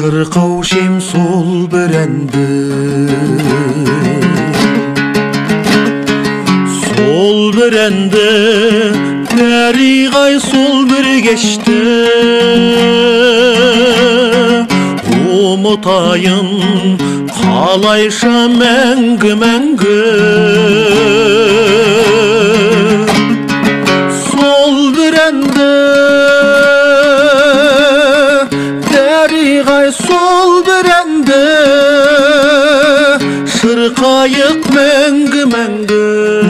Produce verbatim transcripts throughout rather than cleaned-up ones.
шырқау шем сол бір әнді, сол бір әнді тәриғай сол бір кешті ұмытайын қалайша мәңгі мәңгі. Сол бір әнді тәриғай сол бір әнді шырқайық мәңгі мәңгі.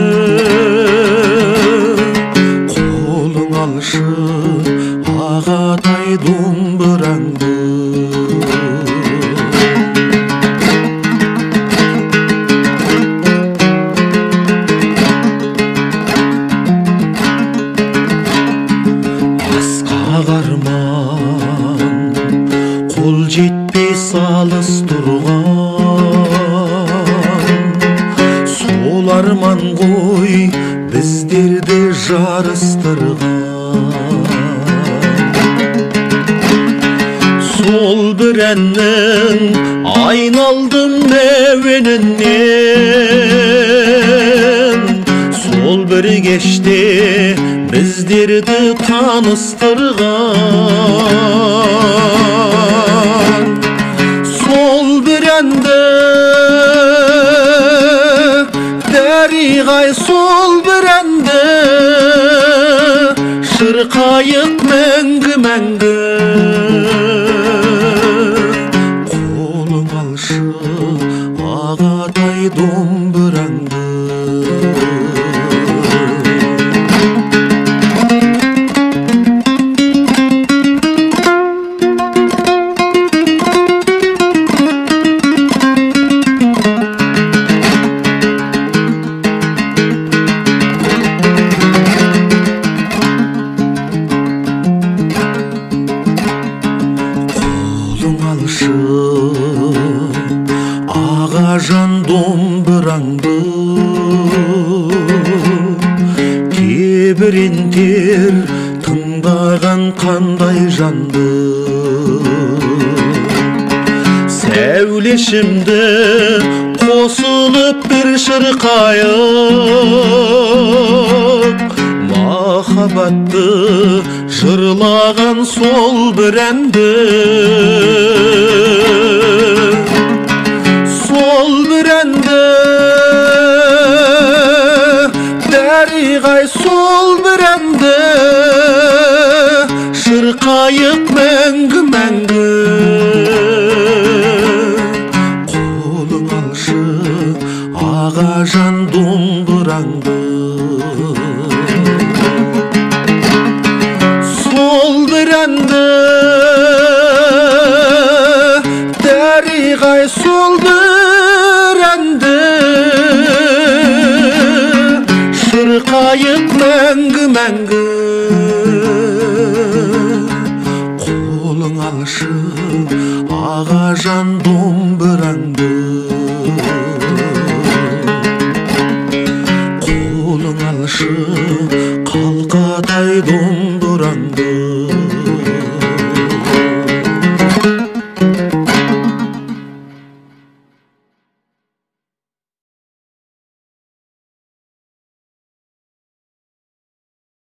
Қолың алшы ағатай домбыраңды, асқақ арман қол жетпес алыс тұрған, сол арман ғой біздерді жарыстырған. Сол бір әннің айналдым әуенінен, сол бір кеште біздерді таныстырған. Сол бір әнді тәриғай сол бір әнді шырқайық мәңгі мәңгі. Қолың алшы ағатай домбыраңды, ағажан домбыраңды тебірентер тыңдаған қандай жанды. Сәулешімді қосылып бір шырқайық, махаббатты жырлаған сол бір әнді. Сол бір әнді тәриғай сол бір әнді шырқайық мәңгі мәңгі. Қолың алшы ағажан домбыраңды, сол бір әнді тәриғай сол бір әнді шырқайық мәңгі мәңгі. Қолың алшы ағажан домбыраңды,